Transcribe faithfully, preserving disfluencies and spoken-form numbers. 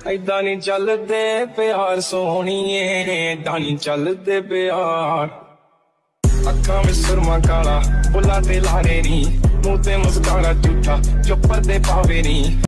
ऐदा नहीं चलदे प्यार सोहणीए, ऐदा नहीं चलदे प्यार। अखां विच सुरमा काला, बुल्लां ते लारे नी, मूंह ते मुस्कारा झूठा जो पर्दे पावे नी।